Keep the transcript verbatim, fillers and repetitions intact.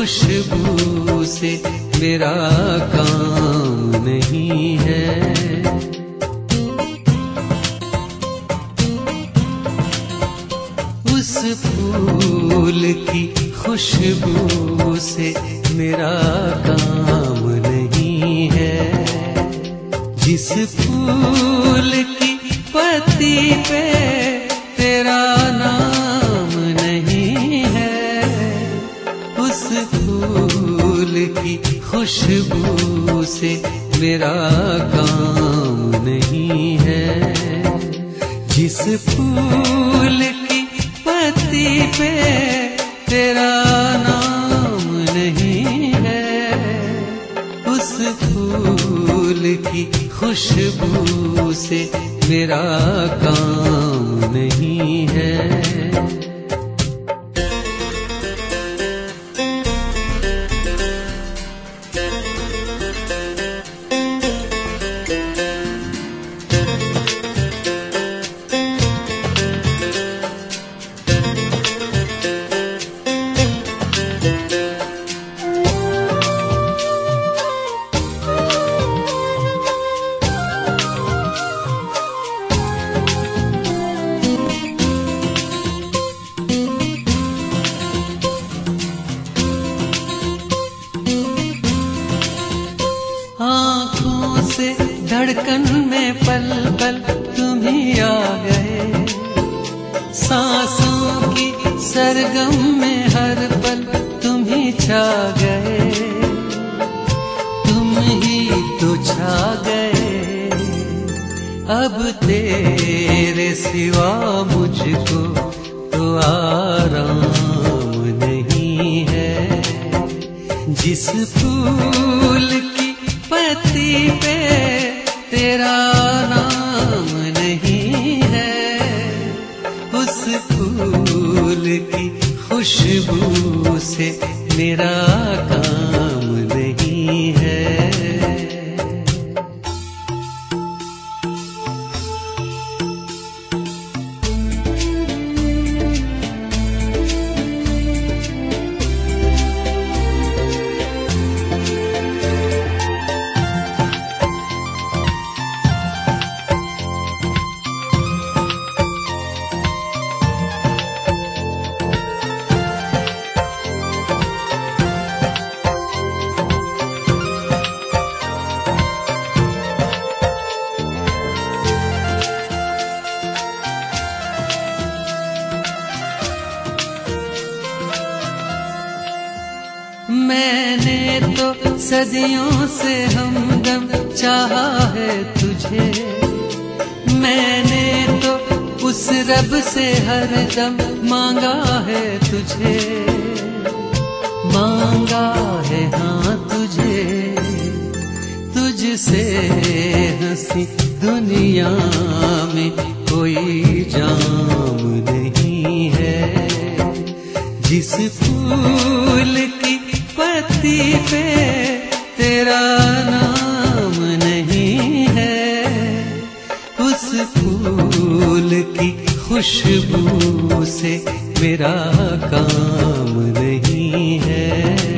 खुशबू से मेरा काम नहीं है। उस फूल की खुशबू से मेरा काम नहीं है। जिस फूल की पत्ती पे तेरा नाम नहीं है, उस फूल की खुशबू से मेरा काम नहीं है। जिस फूल की पत्ती पे तेरा नाम नहीं है, उस फूल की खुशबू से मेरा काम नहीं है। आँखों से धड़कन में पल पल तुम ही आ गए। सांसों की सरगम में हर पल तुम ही छा गए। तुम ही तो छा गए, अब तेरे सिवा मुझको तो आराम नहीं है। जिस फूल की पत्ती पे तेरा नाम नहीं है, उस फूल की खुशबू से मेरा काम नहीं है। मैंने तो सदियों से हमदम चाहा है तुझे। मैंने तो उस रब से हरदम मांगा है तुझे। मांगा है हाँ तुझे, तुझसे हंसी दुनिया में कोई जाम नहीं है। जिस फूल की पत्ती पे तेरा नाम नहीं है, उस फूल की खुशबू से मेरा काम नहीं है।